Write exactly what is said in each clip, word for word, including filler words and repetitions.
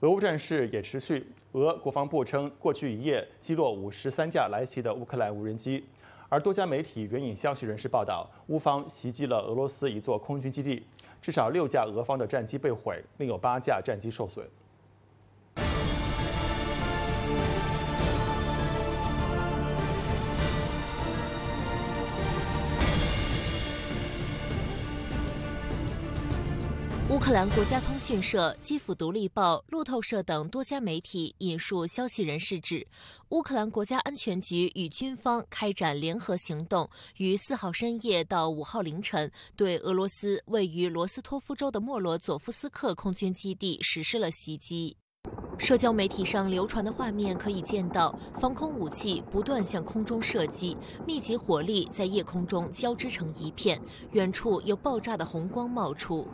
俄乌战事也持续，俄国防部称，过去一夜击落五十三架来袭的乌克兰无人机，而多家媒体援引消息人士报道，乌方袭击了俄罗斯一座空军基地，至少六架俄方的战机被毁，另有八架战机受损。 乌克兰国家通讯社、基辅独立报、路透社等多家媒体引述消息人士指，乌克兰国家安全局与军方开展联合行动，于四号深夜到五号凌晨，对俄罗斯位于罗斯托夫州的莫罗佐夫斯克空军基地实施了袭击。社交媒体上流传的画面可以见到，防空武器不断向空中射击，密集火力在夜空中交织成一片，远处有爆炸的红光冒出。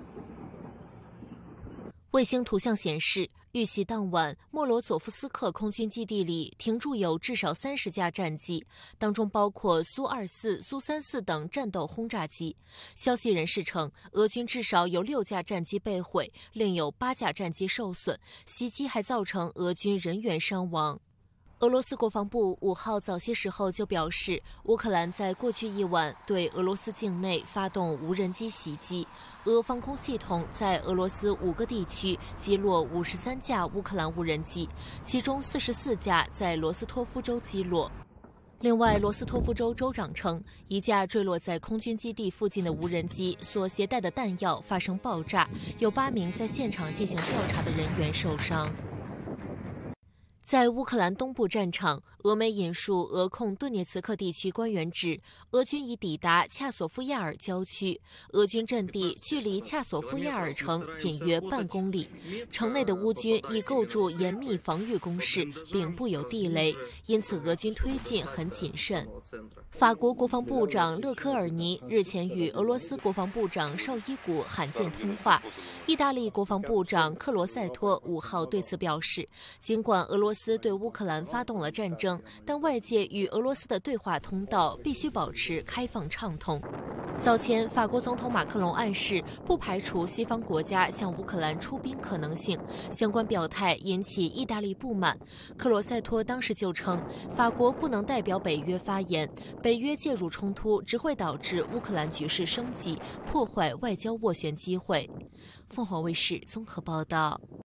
卫星图像显示，遇袭当晚，莫罗佐夫斯克空军基地里停驻有至少三十架战机，当中包括苏二四、苏三四等战斗轰炸机。消息人士称，俄军至少有六架战机被毁，另有八架战机受损，袭击还造成俄军人员伤亡。俄罗斯国防部五号早些时候就表示，乌克兰在过去一晚对俄罗斯境内发动无人机袭击，俄防空系统在俄罗斯五个地区击落五十三架乌克兰无人机，其中四十四架在罗斯托夫州击落。另外，罗斯托夫州州长称，一架坠落在空军基地附近的无人机所携带的弹药发生爆炸，有八名在现场进行调查的人员受伤。在乌克兰东部战场，俄媒引述俄控顿涅茨克地区官员指，俄军已抵达恰索夫亚尔郊区，俄军阵地距离恰索夫亚尔城仅约半公里。城内的乌军已构筑严密防御工事，并布有地雷，因此俄军推进很谨慎。法国国防部长勒科尔尼日前与俄罗斯国防部长绍伊古罕见通话。意大利国防部长克罗塞托五号对此表示，尽管俄罗斯对乌克兰发动了战争，但外界与俄罗斯的对话通道必须保持开放畅通。早前，法国总统马克龙暗示不排除西方国家向乌克兰出兵可能性，相关表态引起意大利不满。克罗塞托当时就称，法国不能代表北约发言，北约介入冲突只会导致乌克兰局势升级，破坏外交斡旋机会。凤凰卫视综合报道。